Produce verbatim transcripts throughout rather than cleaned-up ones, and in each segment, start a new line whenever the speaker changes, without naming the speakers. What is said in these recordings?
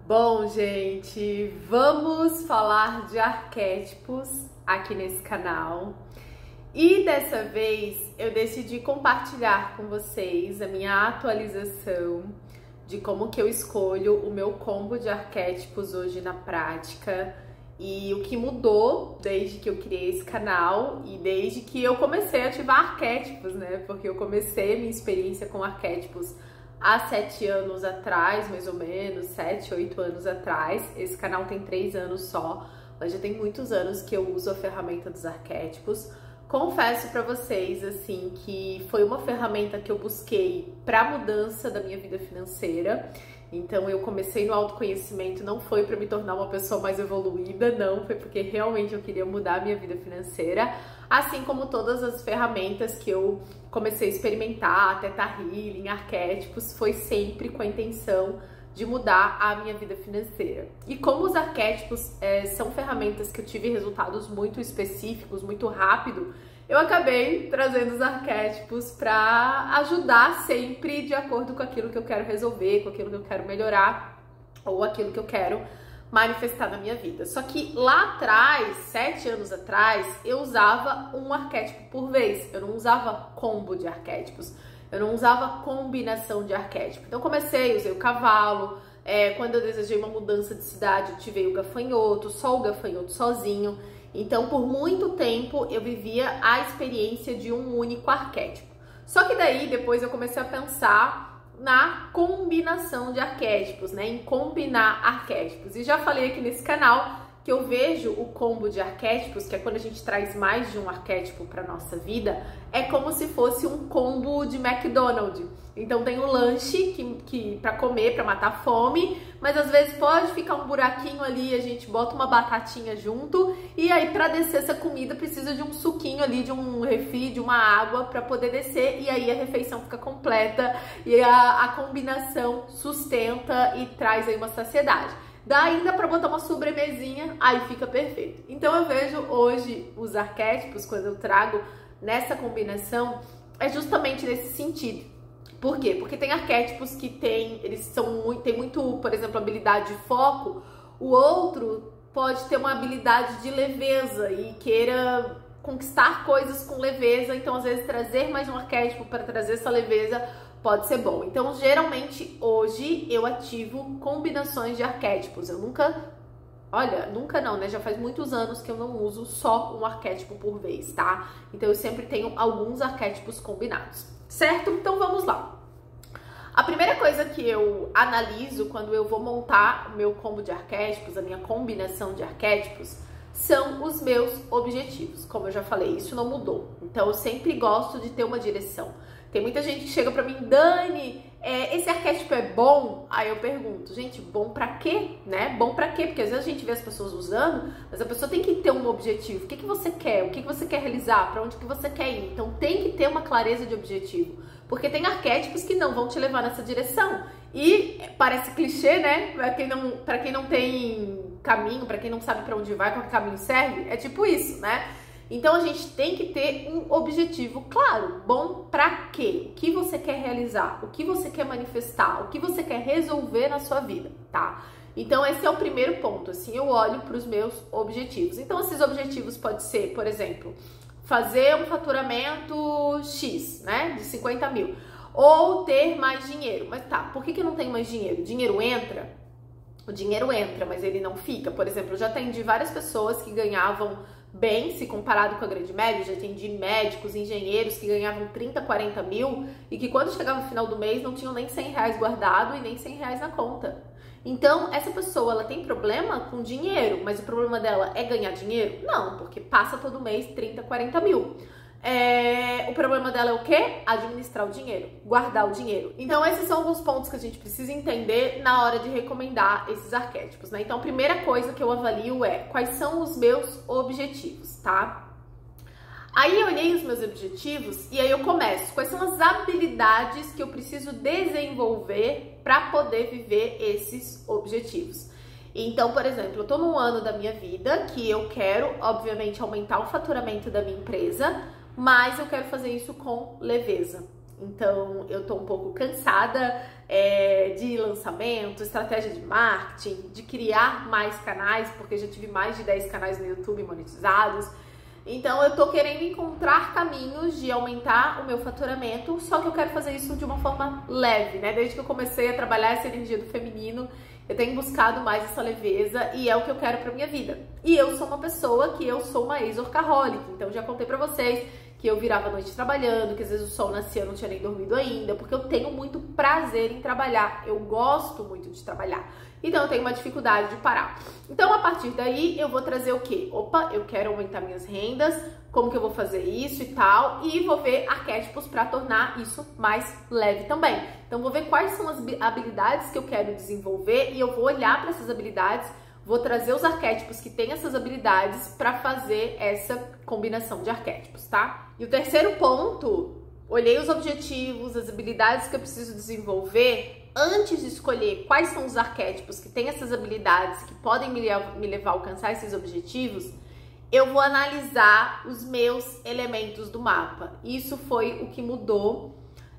Bom, gente, vamos falar de arquétipos aqui nesse canal. E dessa vez eu decidi compartilhar com vocês a minha atualização de como que eu escolho o meu combo de arquétipos hoje na prática e o que mudou desde que eu criei esse canal e desde que eu comecei a ativar arquétipos, né? Porque eu comecei a minha experiência com arquétipos há sete anos atrás, mais ou menos, sete, oito anos atrás. Esse canal tem três anos só, mas já tem muitos anos que eu uso a ferramenta dos arquétipos. Confesso pra vocês, assim, que foi uma ferramenta que eu busquei pra mudança da minha vida financeira. Então eu comecei no autoconhecimento, não foi pra me tornar uma pessoa mais evoluída, não, foi porque realmente eu queria mudar a minha vida financeira. Assim como todas as ferramentas que eu comecei a experimentar, Theta Healing, arquétipos, foi sempre com a intenção de mudar a minha vida financeira. E como os arquétipos é, são ferramentas que eu tive resultados muito específicos, muito rápido, eu acabei trazendo os arquétipos para ajudar sempre de acordo com aquilo que eu quero resolver, com aquilo que eu quero melhorar ou aquilo que eu quero manifestar na minha vida. Só que lá atrás, sete anos atrás, eu usava um arquétipo por vez. Eu não usava combo de arquétipos. Eu não usava combinação de arquétipo. Então comecei, usei o cavalo. É, quando eu desejei uma mudança de cidade, eu tive o gafanhoto, só o gafanhoto sozinho. Então, por muito tempo, eu vivia a experiência de um único arquétipo. Só que daí, depois eu comecei a pensar na combinação de arquétipos, né? Em combinar arquétipos. E já falei aqui nesse canal que eu vejo o combo de arquétipos, que é quando a gente traz mais de um arquétipo para nossa vida, é como se fosse um combo de McDonald's. Então tem o lanche que, que para comer, para matar fome, mas às vezes pode ficar um buraquinho ali, a gente bota uma batatinha junto, e aí para descer essa comida precisa de um suquinho ali, de um refri, de uma água para poder descer, e aí a refeição fica completa e a, a combinação sustenta e traz aí uma saciedade. Dá ainda para botar uma sobremesinha, aí fica perfeito. Então eu vejo hoje os arquétipos, quando eu trago nessa combinação, é justamente nesse sentido. Por quê? Porque tem arquétipos que tem, eles são muito, tem muito, por exemplo, habilidade de foco. O outro pode ter uma habilidade de leveza e queira conquistar coisas com leveza. Então, às vezes, trazer mais um arquétipo para trazer essa leveza pode ser bom. Então, geralmente, hoje eu ativo combinações de arquétipos. Eu nunca, olha, nunca não, né? Já faz muitos anos que eu não uso só um arquétipo por vez, tá? Então, eu sempre tenho alguns arquétipos combinados, certo? Então, vamos lá. A primeira coisa que eu analiso quando eu vou montar o meu combo de arquétipos, a minha combinação de arquétipos, são os meus objetivos. Como eu já falei, isso não mudou. Então, eu sempre gosto de ter uma direção. Tem muita gente que chega pra mim, Dani, é, esse arquétipo é bom? Aí eu pergunto, gente, bom pra quê? Né? Bom pra quê? Porque às vezes a gente vê as pessoas usando, mas a pessoa tem que ter um objetivo. O que, que você quer? O que, que você quer realizar? Pra onde que você quer ir? Então tem que ter uma clareza de objetivo. Porque tem arquétipos que não vão te levar nessa direção. E parece clichê, né? Pra quem não, pra quem não tem caminho, pra quem não sabe pra onde vai, qual caminho serve, é tipo isso, né? Então a gente tem que ter um objetivo claro. Bom pra quê? O que você quer realizar? O que você quer manifestar? O que você quer resolver na sua vida, tá? Então esse é o primeiro ponto, assim, eu olho para os meus objetivos. Então esses objetivos podem ser, por exemplo, fazer um faturamento X, né, de cinquenta mil. Ou ter mais dinheiro. Mas tá, por que que eu não tenho mais dinheiro? O dinheiro entra? O dinheiro entra, mas ele não fica. Por exemplo, eu já atendi várias pessoas que ganhavam bem, se comparado com a grande média. Já atendi médicos, engenheiros que ganhavam trinta, quarenta mil e que quando chegava no final do mês não tinham nem cem reais guardado e nem cem reais na conta. Então, essa pessoa, ela tem problema com dinheiro, mas o problema dela é ganhar dinheiro? Não, porque passa todo mês trinta, quarenta mil. É, o problema dela é o quê? Administrar o dinheiro, guardar o dinheiro. Então, esses são alguns pontos que a gente precisa entender na hora de recomendar esses arquétipos, né? Então, a primeira coisa que eu avalio é quais são os meus objetivos, tá? Aí eu olhei os meus objetivos e aí eu começo. Quais são as habilidades que eu preciso desenvolver para poder viver esses objetivos? Então, por exemplo, eu tô num ano da minha vida que eu quero, obviamente, aumentar o faturamento da minha empresa, mas eu quero fazer isso com leveza. Então, eu tô um pouco cansada é, de lançamento, estratégia de marketing, de criar mais canais, porque já tive mais de dez canais no YouTube monetizados. Então eu tô querendo encontrar caminhos de aumentar o meu faturamento, só que eu quero fazer isso de uma forma leve, né? Desde que eu comecei a trabalhar essa energia do feminino, eu tenho buscado mais essa leveza e é o que eu quero pra minha vida. E eu sou uma pessoa que eu sou uma ex-workaholic, então já contei pra vocês que eu virava a noite trabalhando, que às vezes o sol nascia, eu não tinha nem dormido ainda, porque eu tenho muito prazer em trabalhar, eu gosto muito de trabalhar. Então eu tenho uma dificuldade de parar. Então a partir daí eu vou trazer o quê? Opa, eu quero aumentar minhas rendas, como que eu vou fazer isso e tal, e vou ver arquétipos para tornar isso mais leve também. Então vou ver quais são as habilidades que eu quero desenvolver e eu vou olhar para essas habilidades, vou trazer os arquétipos que têm essas habilidades para fazer essa combinação de arquétipos, tá? E o terceiro ponto, olhei os objetivos, as habilidades que eu preciso desenvolver. Antes de escolher quais são os arquétipos que têm essas habilidades que podem me levar a alcançar esses objetivos, eu vou analisar os meus elementos do mapa. Isso foi o que mudou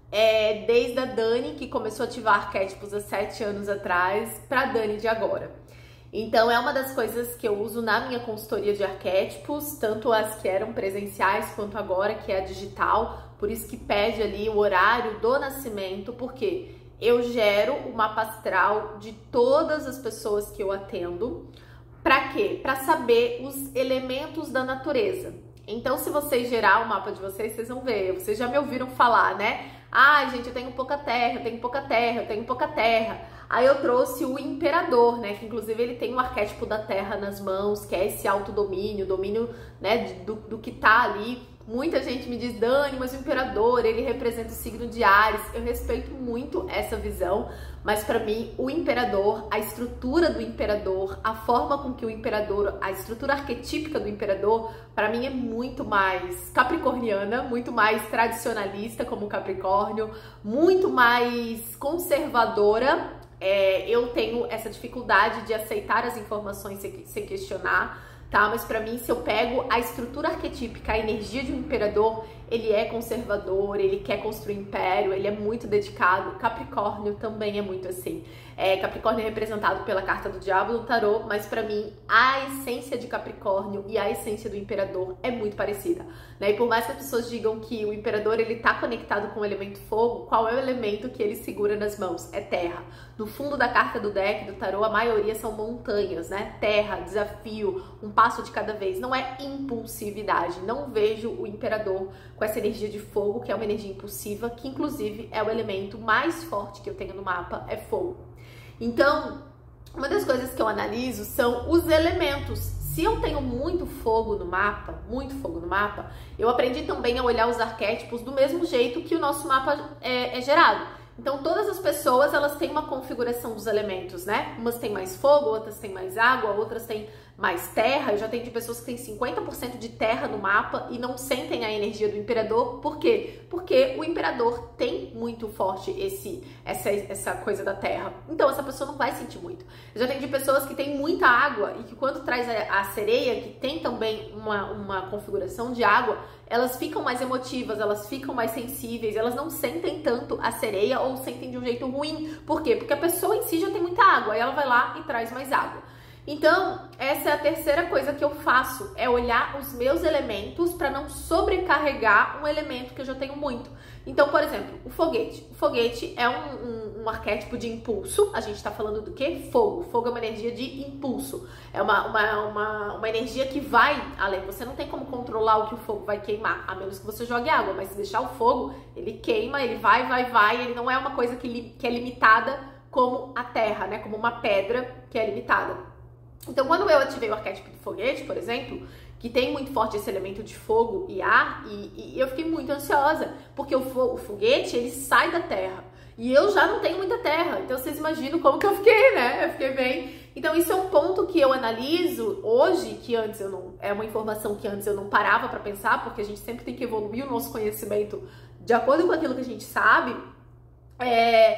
é, desde a Dani, que começou a ativar arquétipos há sete anos atrás, para a Dani de agora. Então é uma das coisas que eu uso na minha consultoria de arquétipos, tanto as que eram presenciais quanto agora, que é a digital, por isso que pede ali o horário do nascimento, porque eu gero o mapa astral de todas as pessoas que eu atendo. Para quê? Para saber os elementos da natureza. Então, se vocês gerar o mapa de vocês, vocês vão ver. Vocês já me ouviram falar, né? Ai, gente, eu tenho pouca terra, eu tenho pouca terra, eu tenho pouca terra. Aí eu trouxe o imperador, né? Que inclusive ele tem o arquétipo da terra nas mãos, que é esse autodomínio, domínio, né, do, do que tá ali. Muita gente me diz, Dani, mas o imperador, ele representa o signo de Áries. Eu respeito muito essa visão, mas para mim o imperador, a estrutura do imperador, a forma com que o imperador, a estrutura arquetípica do imperador, para mim é muito mais capricorniana, muito mais tradicionalista como Capricórnio, muito mais conservadora. É, eu tenho essa dificuldade de aceitar as informações sem, sem questionar. Tá? Mas pra mim, se eu pego a estrutura arquetípica, a energia de um imperador, ele é conservador, ele quer construir império, ele é muito dedicado. Capricórnio também é muito assim. É, Capricórnio é representado pela carta do diabo no tarô, mas pra mim, a essência de Capricórnio e a essência do imperador é muito parecida. Né? E por mais que as pessoas digam que o imperador ele tá conectado com o elemento fogo, qual é o elemento que ele segura nas mãos? É terra. No fundo da carta do deck, do tarô, a maioria são montanhas, né? Terra, desafio, um passo de cada vez. Não é impulsividade. Não vejo o imperador com essa energia de fogo, que é uma energia impulsiva, que inclusive é o elemento mais forte que eu tenho no mapa, é fogo. Então, uma das coisas que eu analiso são os elementos. Se eu tenho muito fogo no mapa, muito fogo no mapa, eu aprendi também a olhar os arquétipos do mesmo jeito que o nosso mapa é, é gerado. Então, todas as pessoas, elas têm uma configuração dos elementos, né? Umas têm mais fogo, outras têm mais água, outras têm mais terra. Eu já tenho de pessoas que têm cinquenta por cento de terra no mapa e não sentem a energia do imperador. Por quê? Porque o imperador tem muito forte esse, essa, essa coisa da terra. Então, essa pessoa não vai sentir muito. Eu já tenho de pessoas que têm muita água e que quando traz a, a sereia, que tem também uma, uma configuração de água, elas ficam mais emotivas, elas ficam mais sensíveis, elas não sentem tanto a sereia ou sentem de um jeito ruim. Por quê? Porque a pessoa em si já tem muita água, aí ela vai lá e traz mais água. Então, essa é a terceira coisa que eu faço, é olhar os meus elementos para não sobrecarregar um elemento que eu já tenho muito. Então, por exemplo, o foguete. O foguete é um, um, um arquétipo de impulso. A gente tá falando do quê? Fogo. Fogo é uma energia de impulso. É uma, uma, uma, uma energia que vai além. Você não tem como controlar o que o fogo vai queimar, a menos que você jogue água. Mas se deixar o fogo, ele queima, ele vai, vai, vai. Ele não é uma coisa que, li, que é limitada como a terra, né? Como uma pedra que é limitada. Então, quando eu ativei o arquétipo do foguete, por exemplo, que tem muito forte esse elemento de fogo e ar, e, e eu fiquei muito ansiosa, porque o, fo o foguete, ele sai da terra, e eu já não tenho muita terra, então vocês imaginam como que eu fiquei, né? Eu fiquei bem... Então, isso é um ponto que eu analiso hoje, que antes eu não... É uma informação que antes eu não parava pra pensar, porque a gente sempre tem que evoluir o nosso conhecimento de acordo com aquilo que a gente sabe, é...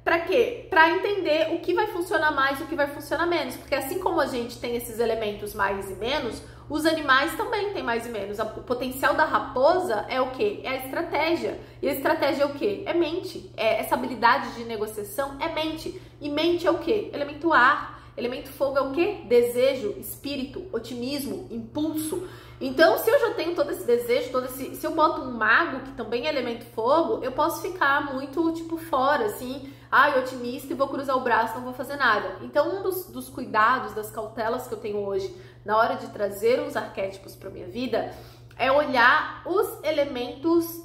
Pra quê? Pra entender o que vai funcionar mais e o que vai funcionar menos. Porque assim como a gente tem esses elementos mais e menos, os animais também têm mais e menos. O potencial da raposa é o quê? É a estratégia. E a estratégia é o quê? É mente. É essa habilidade de negociação é mente. E mente é o quê? Elemento ar. Elemento fogo é o quê? Desejo, espírito, otimismo, impulso. Então, se eu já tenho todo esse desejo, todo esse... se eu boto um mago, que também é elemento fogo, eu posso ficar muito, tipo, fora, assim, ai, otimista e vou cruzar o braço, não vou fazer nada. Então, um dos, dos cuidados, das cautelas que eu tenho hoje, na hora de trazer uns arquétipos para minha vida, é olhar os elementos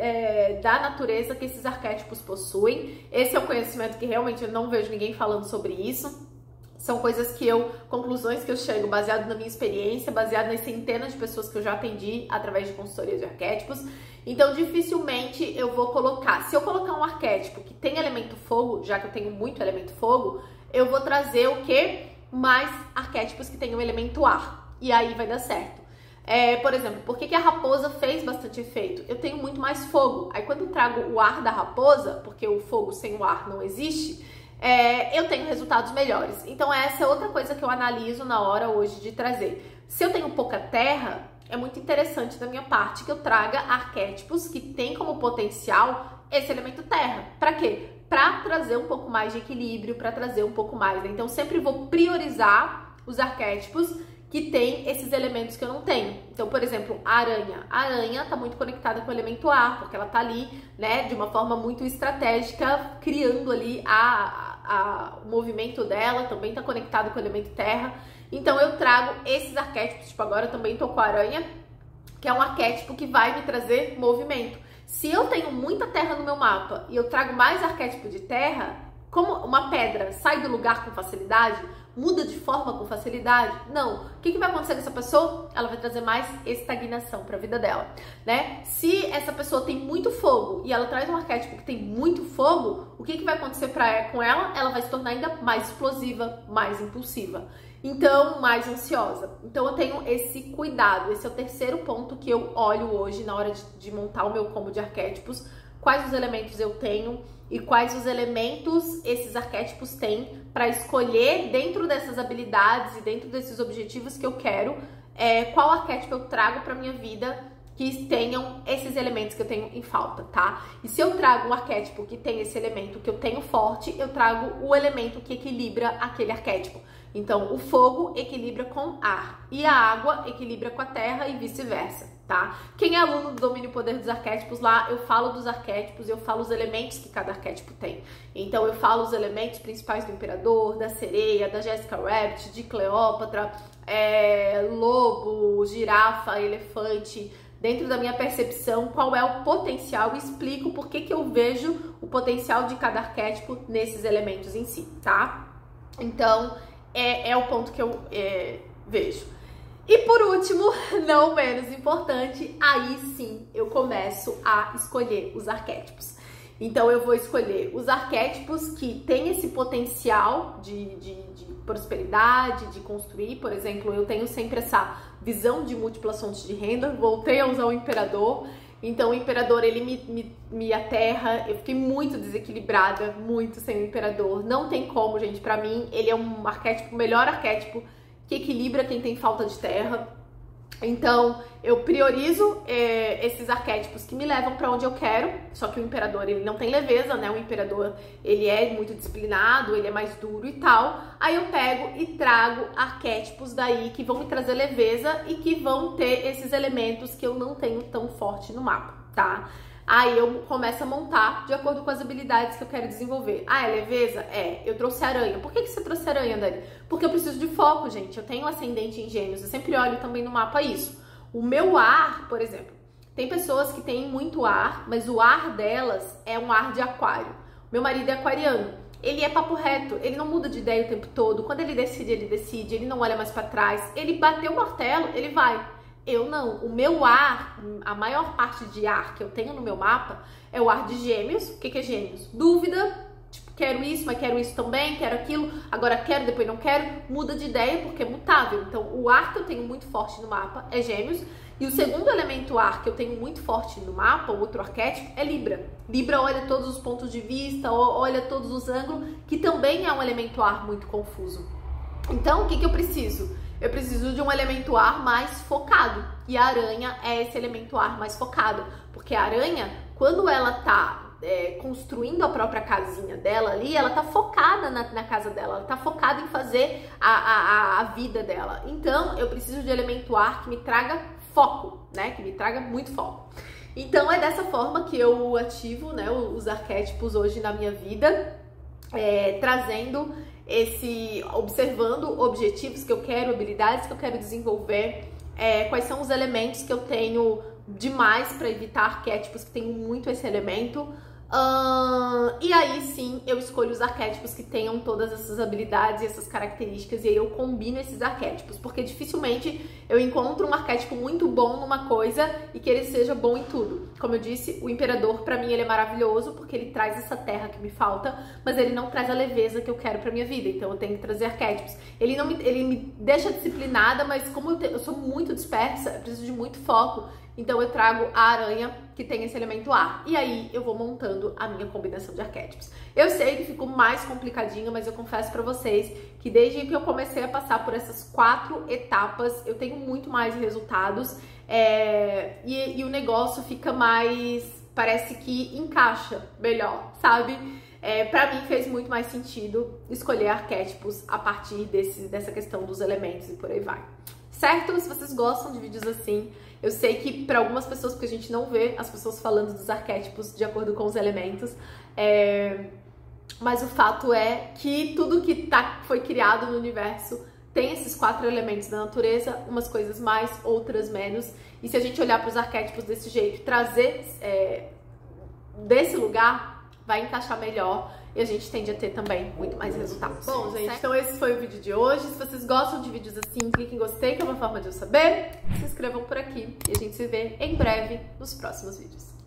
é, da natureza que esses arquétipos possuem. Esse é o conhecimento que realmente eu não vejo ninguém falando sobre isso. São coisas que eu, conclusões que eu chego baseado na minha experiência, baseado nas centenas de pessoas que eu já atendi através de consultoria de arquétipos. Então, dificilmente eu vou colocar. Se eu colocar um arquétipo que tem elemento fogo, já que eu tenho muito elemento fogo, eu vou trazer o quê? Mais arquétipos que tenham elemento ar. E aí vai dar certo. É, por exemplo, por que, que a raposa fez bastante efeito? Eu tenho muito mais fogo. Aí quando eu trago o ar da raposa, porque o fogo sem o ar não existe, É, eu tenho resultados melhores. Então essa é outra coisa que eu analiso na hora hoje de trazer. Se eu tenho pouca terra, é muito interessante da minha parte que eu traga arquétipos que têm como potencial esse elemento terra. Para quê? Para trazer um pouco mais de equilíbrio, para trazer um pouco mais. Né? Então sempre vou priorizar os arquétipos que tem esses elementos que eu não tenho. Então, por exemplo, a aranha. A aranha tá muito conectada com o elemento ar, porque ela tá ali, né, de uma forma muito estratégica, criando ali a, a, o movimento dela, também tá conectado com o elemento terra. Então, eu trago esses arquétipos, tipo, agora eu também tô com a aranha, que é um arquétipo que vai me trazer movimento. Se eu tenho muita terra no meu mapa e eu trago mais arquétipo de terra, como uma pedra sai do lugar com facilidade, muda de forma com facilidade? Não. O que, que vai acontecer com essa pessoa? Ela vai trazer mais estagnação para a vida dela, né? Se essa pessoa tem muito fogo e ela traz um arquétipo que tem muito fogo, o que, que vai acontecer pra, com ela? Ela vai se tornar ainda mais explosiva, mais impulsiva. Então, mais ansiosa. Então, eu tenho esse cuidado. Esse é o terceiro ponto que eu olho hoje na hora de, de montar o meu combo de arquétipos. Quais os elementos eu tenho e quais os elementos esses arquétipos têm para escolher dentro dessas habilidades e dentro desses objetivos que eu quero, é, qual arquétipo eu trago para minha vida que tenham esses elementos que eu tenho em falta, tá? E se eu trago um arquétipo que tem esse elemento que eu tenho forte, eu trago o elemento que equilibra aquele arquétipo. Então, o fogo equilibra com ar e a água equilibra com a terra e vice-versa, tá? Quem é aluno do Domínio e Poder dos Arquétipos, lá eu falo dos arquétipos, eu falo os elementos que cada arquétipo tem. Então, eu falo os elementos principais do Imperador, da Sereia, da Jessica Rabbit, de Cleópatra, é, lobo, girafa, elefante. Dentro da minha percepção, qual é o potencial e explico por que que eu vejo o potencial de cada arquétipo nesses elementos em si, tá? Então, é, é o ponto que eu é, vejo. E por último, não menos importante, aí sim eu começo a escolher os arquétipos. Então eu vou escolher os arquétipos que têm esse potencial de, de, de prosperidade, de construir. Por exemplo, eu tenho sempre essa visão de múltiplas fontes de renda, voltei a usar o Imperador. Então o Imperador, ele me, me, me aterra, eu fiquei muito desequilibrada, muito sem o Imperador. Não tem como, gente, pra mim ele é um arquétipo, o melhor arquétipo que equilibra quem tem falta de terra. Então eu priorizo é, esses arquétipos que me levam para onde eu quero. Só que o Imperador, ele não tem leveza, né? O Imperador, ele é muito disciplinado, ele é mais duro e tal. Aí eu pego e trago arquétipos daí que vão me trazer leveza e que vão ter esses elementos que eu não tenho tão forte no mapa, tá? Aí eu começo a montar de acordo com as habilidades que eu quero desenvolver. Ah, é leveza? É. Eu trouxe aranha. Por que que você trouxe aranha, Dani? Porque eu preciso de foco, gente. Eu tenho ascendente em Gêmeos. Eu sempre olho também no mapa isso. O meu ar, por exemplo, tem pessoas que têm muito ar, mas o ar delas é um ar de aquário. Meu marido é aquariano. Ele é papo reto. Ele não muda de ideia o tempo todo. Quando ele decide, ele decide. Ele não olha mais pra trás. Ele bateu o martelo, ele vai. Eu não. O meu ar, a maior parte de ar que eu tenho no meu mapa é o ar de Gêmeos. O que que é Gêmeos? Dúvida, tipo, quero isso, mas quero isso também, quero aquilo, agora quero, depois não quero, muda de ideia porque é mutável. Então, o ar que eu tenho muito forte no mapa é Gêmeos, e o segundo elemento ar que eu tenho muito forte no mapa, o outro arquétipo, é Libra. Libra olha todos os pontos de vista, olha todos os ângulos, que também é um elemento ar muito confuso. Então, o que que eu preciso? Eu preciso de um elemento ar mais focado, e a aranha é esse elemento ar mais focado, porque a aranha, quando ela tá É, construindo a própria casinha dela ali, ela tá focada na, na casa dela, ela tá focada em fazer a, a, a vida dela. Então, eu preciso de elemento ar que me traga foco, né? Que me traga muito foco. Então, é dessa forma que eu ativo, né, os arquétipos hoje na minha vida, é, trazendo esse, observando objetivos que eu quero, habilidades que eu quero desenvolver, é, quais são os elementos que eu tenho demais para evitar arquétipos que tenham muito esse elemento. Uh, e aí sim eu escolho os arquétipos que tenham todas essas habilidades e essas características, e aí eu combino esses arquétipos, porque dificilmente eu encontro um arquétipo muito bom numa coisa e que ele seja bom em tudo. Como eu disse, o imperador, pra mim, ele é maravilhoso porque ele traz essa terra que me falta, mas ele não traz a leveza que eu quero pra minha vida, então eu tenho que trazer arquétipos. Ele, não me, ele me deixa disciplinada, mas como eu, te, eu sou muito dispersa, eu preciso de muito foco. Então eu trago a aranha, que tem esse elemento ar. E aí eu vou montando a minha combinação de arquétipos. Eu sei que ficou mais complicadinho, mas eu confesso pra vocês que desde que eu comecei a passar por essas quatro etapas, eu tenho muito mais resultados. É... E, e o negócio fica mais... parece que encaixa melhor, sabe? É, pra mim fez muito mais sentido escolher arquétipos a partir desse, dessa questão dos elementos e por aí vai. Certo? Se vocês gostam de vídeos assim, eu sei que para algumas pessoas, porque a gente não vê as pessoas falando dos arquétipos de acordo com os elementos, é... mas o fato é que tudo que tá, foi criado no universo tem esses quatro elementos da natureza, umas coisas mais, outras menos, e se a gente olhar para os arquétipos desse jeito, trazer é... desse lugar, vai encaixar melhor. E a gente tende a ter também muito mais resultados. Bom, gente, então esse foi o vídeo de hoje. Se vocês gostam de vídeos assim, clique em gostei, que é uma forma de eu saber. Se inscrevam por aqui e a gente se vê em breve nos próximos vídeos.